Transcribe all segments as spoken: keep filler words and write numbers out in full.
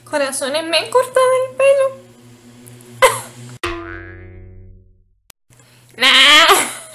Corazones, me he cortado el pelo. Nah.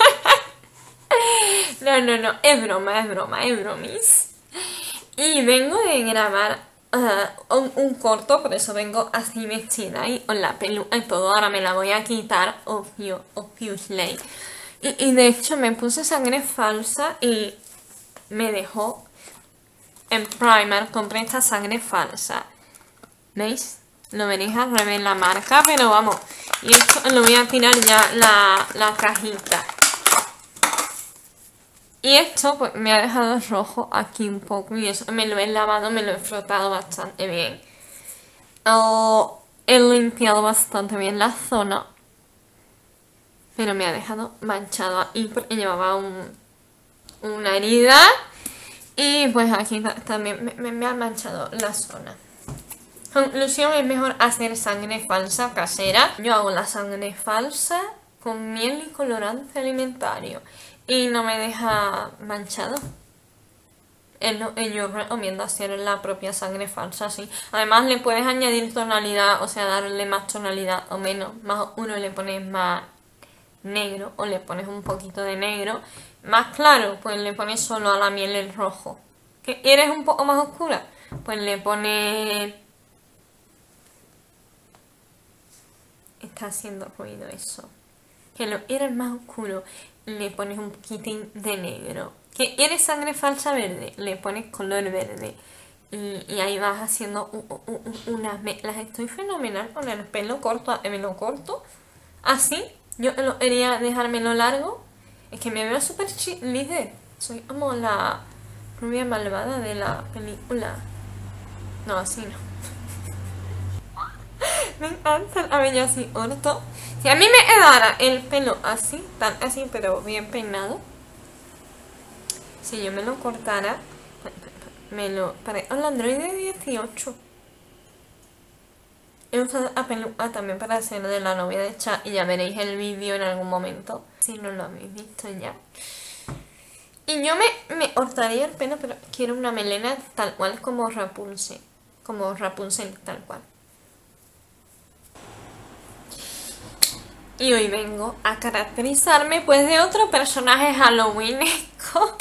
No, no, no, es broma, es broma, es bromis. Y vengo de grabar uh, un, un corto, por eso vengo así vestida y con la peluca y todo. Ahora me la voy a quitar, obvio, obviously. Y, y de hecho me puse sangre falsa y me dejó en Primark. Compré esta sangre falsa. ¿Veis? Lo veréis al revés la marca, pero vamos. Y esto lo voy a tirar ya la, la cajita. Y esto pues me ha dejado rojo aquí un poco y eso me lo he lavado, me lo he frotado bastante bien. Oh, he limpiado bastante bien la zona, pero me ha dejado manchado ahí porque llevaba un, una herida y pues aquí también me, me, me ha manchado la zona. Conclusión, es mejor hacer sangre falsa casera. Yo hago la sangre falsa con miel y colorante alimentario y no me deja manchado. Yo recomiendo hacer la propia sangre falsa así. Además le puedes añadir tonalidad, o sea, darle más tonalidad o menos. Más uno le pones más negro o le pones un poquito de negro. Más claro, pues le pones solo a la miel el rojo. ¿Que eres un poco más oscura? Pues le pones... Está haciendo ruido eso. Que lo eres más oscuro, le pones un poquitín de negro. Que eres sangre falsa verde, le pones color verde. Y, y ahí vas haciendo un, un, unas mezclas. Estoy fenomenal con el pelo corto, me lo corto. Así, yo lo quería dejármelo largo. Es que me veo súper líder. Soy como la rubia malvada de la película. No, así no. Me encanta el cabello así corto. Si a mí me quedara el pelo así, tan así, pero bien peinado, si yo me lo cortara, me lo... Parezco el androide dieciocho. He usado la peluca también para hacer de la novia de Chat y ya veréis el vídeo en algún momento, si no lo habéis visto ya. Y yo me, me cortaría el pelo, pero quiero una melena tal cual como Rapunzel. Como Rapunzel, tal cual. Y hoy vengo a caracterizarme pues de otro personaje halloweenesco.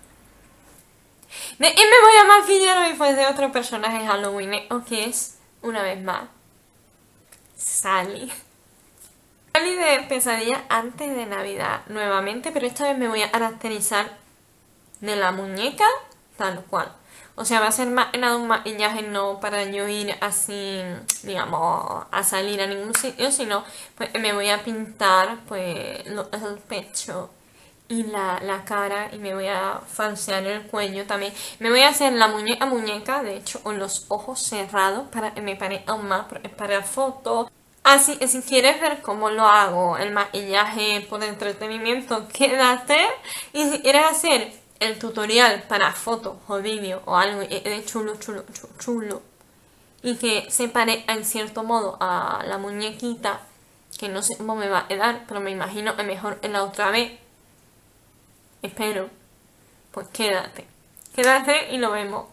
¿De qué me voy a maquillar hoy? Pues de otro personaje halloweenesco que es, una vez más, Sally. Sally de Pesadilla antes de Navidad nuevamente, pero esta vez me voy a caracterizar de la muñeca tal cual. O sea, va a ser más que nada un maquillaje no para yo ir así, digamos, a salir a ningún sitio, sino pues me voy a pintar pues lo, el pecho y la, la cara y me voy a falsear el cuello también. Me voy a hacer la muñeca muñeca, de hecho, con los ojos cerrados para que me parezca aún más, para fotos. Así que si quieres ver cómo lo hago, el maquillaje por entretenimiento, quédate. Y si quieres hacer el tutorial para fotos o vídeo o algo de chulo, chulo, chulo, chulo y que se parezca en cierto modo a la muñequita, que no sé cómo me va a quedar, pero me imagino que mejor en la otra vez, espero, pues quédate, quédate y lo vemos.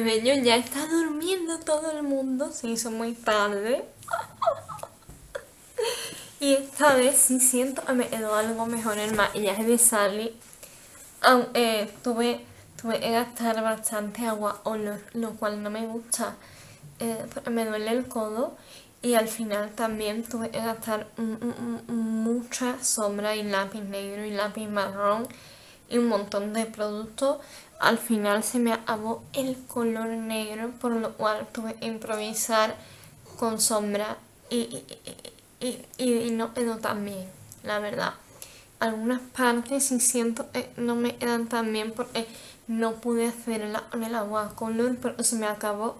bello, ya está durmiendo todo el mundo, se hizo muy tarde. Y esta vez sí siento que me quedó algo mejor el maquillaje de Sally. Aunque tuve, tuve que gastar bastante agua, o lo, lo cual no me gusta, eh, porque me duele el codo. Y al final también tuve que gastar mucha sombra y lápiz negro y lápiz marrón y un montón de productos. Al final se me acabó el color negro, por lo cual tuve que improvisar con sombra y, y, y, y, y no quedó tan bien, la verdad. Algunas partes sí siento que no me quedan tan bien porque no pude hacerla con el agua color, pero se me acabó.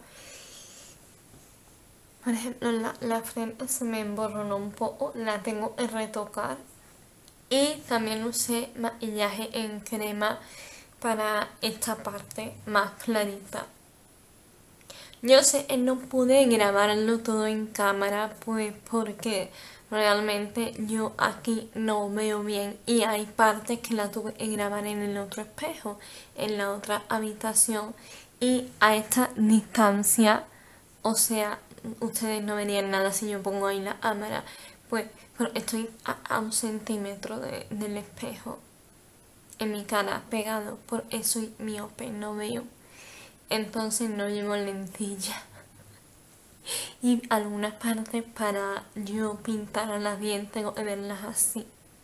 Por ejemplo, la, la frente se me emborronó un poco, la tengo que retocar. Y también usé maquillaje en crema para esta parte más clarita. Yo sé que no pude grabarlo todo en cámara, pues porque realmente yo aquí no veo bien y hay partes que la tuve que grabar en el otro espejo, en la otra habitación, y a esta distancia, o sea, ustedes no verían nada si yo pongo ahí la cámara, pues estoy a, a un centímetro de, del espejo en mi cara pegado, por eso soy miope, no veo, entonces no llevo lentilla. Y algunas partes para yo pintarlas bien tengo que verlas así.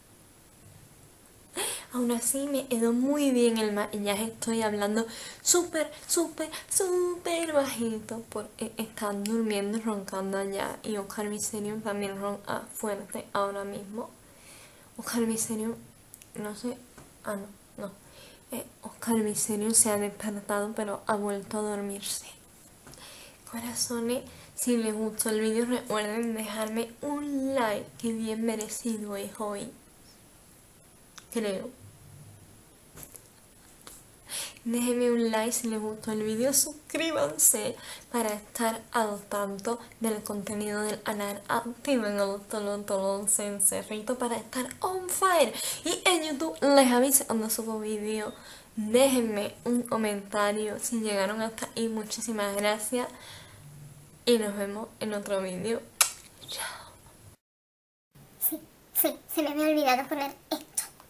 Aún así me quedó muy bien el maquillaje, estoy hablando súper, súper, súper bajito porque están durmiendo y roncando allá. Y Oscar Viserium también ronca fuerte ahora mismo. Oscar Viserium, no sé, ah no, no. Eh, Oscar Viserium se ha despertado pero ha vuelto a dormirse. Corazones, si les gustó el vídeo recuerden dejarme un like, que bien merecido es hoy, creo. Déjenme un like si les gustó el vídeo, suscríbanse para estar al tanto del contenido del canal, activen el tolón cencerrito para estar on fire y en YouTube les aviso cuando subo vídeo. Déjenme un comentario si llegaron hasta ahí, muchísimas gracias y nos vemos en otro vídeo. Chao. Sí, sí, se me había olvidado poner esto.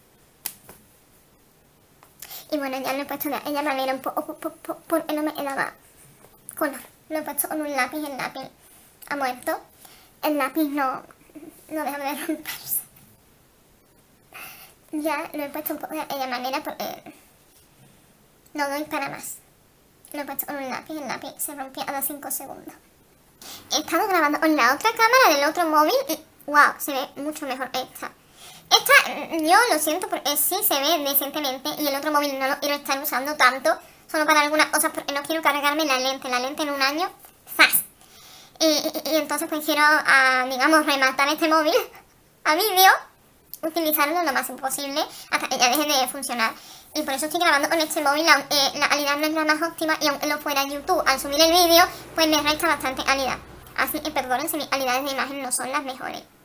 Y bueno, ya lo he puesto de aquella manera un poco porque no me quedaba color. Lo he puesto con un lápiz, el lápiz ha muerto. El lápiz no, no deja de romperse. Ya lo he puesto un poco de aquella manera porque no doy para más. Lo he puesto con un lápiz, el lápiz se rompía cada cinco segundos. He estado grabando con la otra cámara del otro móvil y wow, se ve mucho mejor esta. Esta, yo lo siento porque sí se ve decentemente y el otro móvil no lo quiero estar usando tanto, solo para algunas cosas porque no quiero cargarme la lente, la lente en un año, ¡zas! Y, y, y entonces pues quiero, a, digamos, rematar este móvil a vídeo, utilizarlo lo más posible hasta que ya deje de funcionar. Y por eso estoy grabando con este móvil, aunque la calidad no es la más óptima y aunque lo fuera en YouTube, al subir el vídeo, pues me resta bastante calidad. Así que perdonen si mis calidades de imagen no son las mejores.